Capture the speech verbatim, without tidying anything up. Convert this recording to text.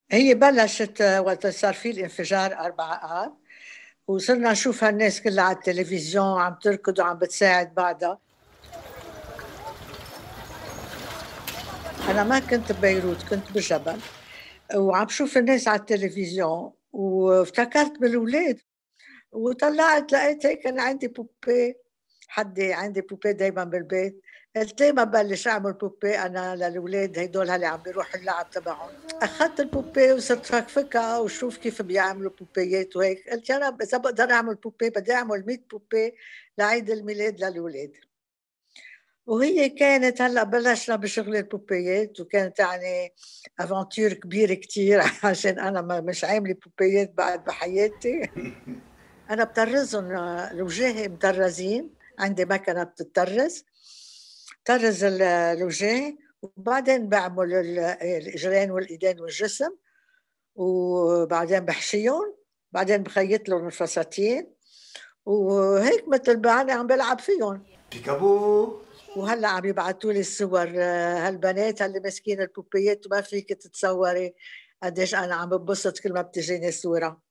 هي بلشت وقت صار في الانفجار أربعة آب، وصرنا نشوف هالناس كلها على التلفزيون عم تركض وعم بتساعد بعضها. أنا ما كنت ببيروت، كنت بالجبل، وعم بشوف الناس على التلفزيون وافتكرت بالولاد، وطلعت لقيت هيك أنا عندي بوبي، حدي عندي بوبي دايما بالبيت. قلت ليه ما بلش اعمل بوبي انا للولاد هدول اللي عم بيروحوا اللعب تبعهم. اخذت البوبي وصرت افكفكها وشوف كيف بيعملوا بوبيات وهيك. قلت يا رب اذا بقدر اعمل بوبي بدي اعمل مية بوبي لعيد الميلاد للولاد. وهي كانت هلا بلشنا بشغل البوبيات، وكانت يعني افونتير كبيره كتير عشان انا ما مش عامله بوبيات بعد بحياتي. انا بطرزهم، الوجاه مطرزين، عندي مكنه بتطرز، طرز ال- الوجاه، وبعدين بعمل ال- الاجرين والايدين والجسم، وبعدين بحشيهم، بعدين بخيط لهم الفساتين، وهيك مثل ما انا عم بلعب فيهم. بيكابو. وهلا عم يبعثوا لي الصور، آه، هالبنات اللي ماسكين البوبيات وما فيك تتصوري قديش انا عم ببسط كل ما بتجيني صوره.